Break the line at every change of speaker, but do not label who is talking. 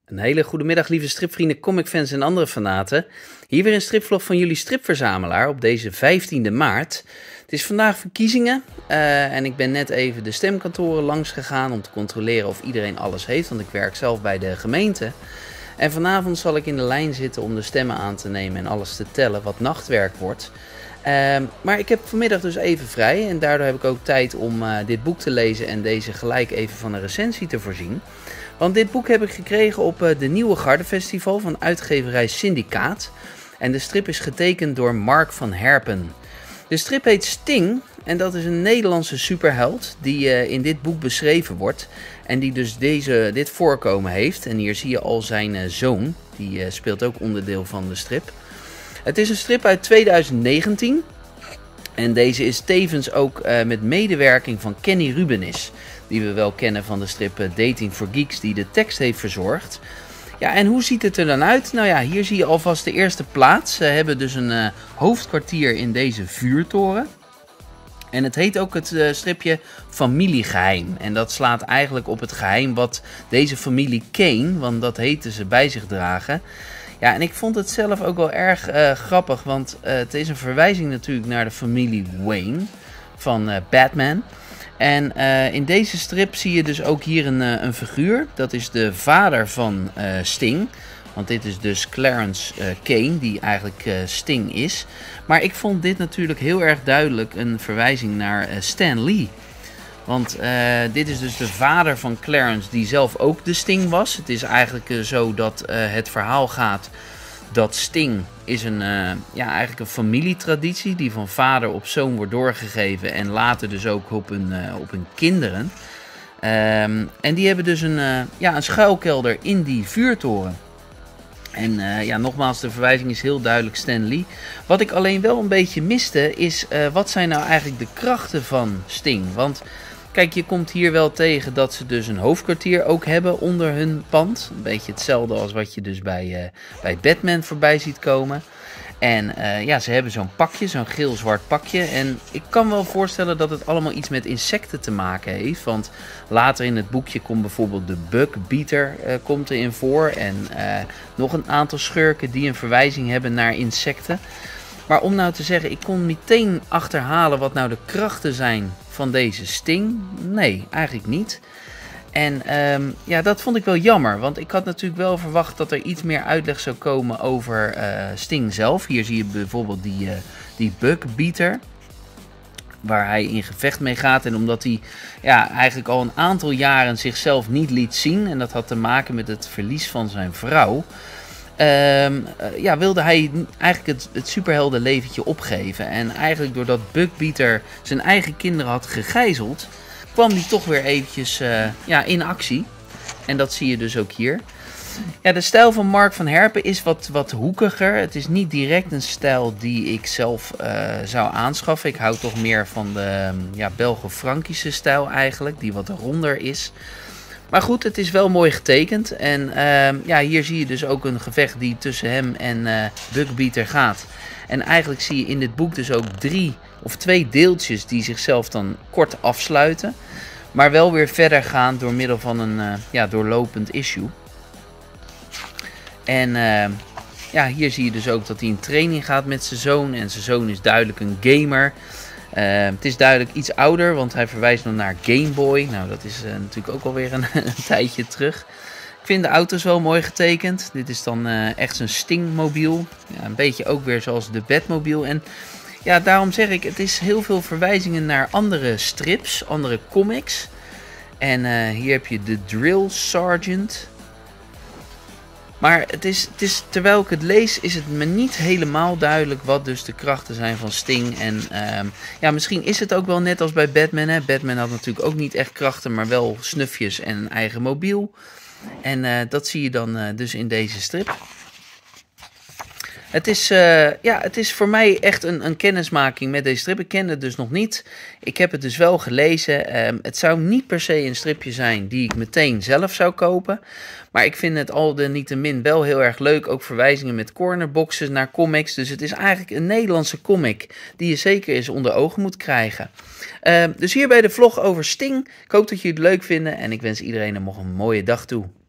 Een hele goede middag, lieve stripvrienden, comicfans en andere fanaten. Hier weer een stripvlog van jullie stripverzamelaar op deze 15e maart. Het is vandaag verkiezingen en ik ben net even de stemkantoren langs gegaan om te controleren of iedereen alles heeft, want ik werk zelf bij de gemeente. En vanavond zal ik in de lijn zitten om de stemmen aan te nemen en alles te tellen, wat nachtwerk wordt. Maar ik heb vanmiddag dus even vrij en daardoor heb ik ook tijd om dit boek te lezen en deze gelijk even van een recensie te voorzien. Want dit boek heb ik gekregen op de Nieuwe Gardenfestival van uitgeverij Syndicaat. En de strip is getekend door Mark van Herpen. De strip heet Sting en dat is een Nederlandse superheld die in dit boek beschreven wordt. En die dus dit voorkomen heeft. En hier zie je al zijn zoon, die speelt ook onderdeel van de strip. Het is een strip uit 2019. En deze is tevens ook met medewerking van Kenny Rubenis, die we wel kennen van de strip Dating for Geeks, die de tekst heeft verzorgd. Ja, en hoe ziet het er dan uit? Nou ja, hier zie je alvast de eerste plaats. Ze hebben dus een hoofdkwartier in deze vuurtoren. En het heet ook het stripje Familiegeheim. En dat slaat eigenlijk op het geheim wat deze familie Kane, want dat heten ze, bij zich dragen. Ja, en ik vond het zelf ook wel erg grappig, want het is een verwijzing natuurlijk naar de familie Wayne van Batman. En in deze strip zie je dus ook hier een figuur. Dat is de vader van Sting. Want dit is dus Clarence Kane, die eigenlijk Sting is. Maar ik vond dit natuurlijk heel erg duidelijk een verwijzing naar Stan Lee. Want dit is dus de vader van Clarence, die zelf ook de Sting was. Het is eigenlijk zo dat het verhaal gaat dat Sting is eigenlijk een familietraditie die van vader op zoon wordt doorgegeven en later dus ook op hun kinderen. En die hebben dus een schuilkelder in die vuurtoren. En nogmaals, de verwijzing is heel duidelijk Stan Lee. Wat ik alleen wel een beetje miste is, wat zijn nou eigenlijk de krachten van Sting? Want kijk, je komt hier wel tegen dat ze dus een hoofdkwartier ook hebben onder hun pand. Een beetje hetzelfde als wat je dus bij Batman voorbij ziet komen. En ze hebben zo'n pakje, zo'n geel-zwart pakje. En ik kan wel voorstellen dat het allemaal iets met insecten te maken heeft. Want later in het boekje komt bijvoorbeeld de Bugbeater komt erin voor. En nog een aantal schurken die een verwijzing hebben naar insecten. Maar om nou te zeggen, ik kon meteen achterhalen wat nou de krachten zijn van deze Sting. Nee, eigenlijk niet. En dat vond ik wel jammer, want ik had natuurlijk wel verwacht dat er iets meer uitleg zou komen over Sting zelf. Hier zie je bijvoorbeeld die Bugbeater, waar hij in gevecht mee gaat. En omdat hij eigenlijk al een aantal jaren zichzelf niet liet zien, en dat had te maken met het verlies van zijn vrouw, wilde hij eigenlijk het superheldenleventje opgeven. En eigenlijk doordat Bugbeater zijn eigen kinderen had gegijzeld, kwam hij toch weer eventjes in actie. En dat zie je dus ook hier. Ja, de stijl van Mark van Herpen is wat hoekiger. Het is niet direct een stijl die ik zelf zou aanschaffen. Ik hou toch meer van de Belgo-Frankische stijl eigenlijk, die wat ronder is. Maar goed, het is wel mooi getekend. En hier zie je dus ook een gevecht die tussen hem en Bugbeater gaat. En eigenlijk zie je in dit boek dus ook 2 deeltjes die zichzelf dan kort afsluiten. Maar wel weer verder gaan door middel van een doorlopend issue. En hier zie je dus ook dat hij in training gaat met zijn zoon. En zijn zoon is duidelijk een gamer. Het is duidelijk iets ouder, want hij verwijst nog naar Game Boy. Nou, dat is natuurlijk ook alweer een tijdje terug. Ik vind de auto's wel mooi getekend. Dit is dan echt zijn Stingmobiel. Ja, een beetje ook weer zoals de Batmobile. En ja, daarom zeg ik, het is heel veel verwijzingen naar andere strips, andere comics. En hier heb je de Drill Sergeant. Maar het is, terwijl ik het lees, is het me niet helemaal duidelijk wat dus de krachten zijn van Sting. En misschien is het ook wel net als bij Batman. Hè? Batman had natuurlijk ook niet echt krachten, maar wel snufjes en een eigen mobiel. En dat zie je dan dus in deze strip. Het is voor mij echt een kennismaking met deze strip. Ik ken het dus nog niet. Ik heb het dus wel gelezen. Het zou niet per se een stripje zijn die ik meteen zelf zou kopen. Maar ik vind het al de niettemin wel heel erg leuk. Ook verwijzingen met cornerboxes naar comics. Dus het is eigenlijk een Nederlandse comic die je zeker eens onder ogen moet krijgen. Dus hierbij de vlog over Sting. Ik hoop dat jullie het leuk vinden. En ik wens iedereen nog een mooie dag toe.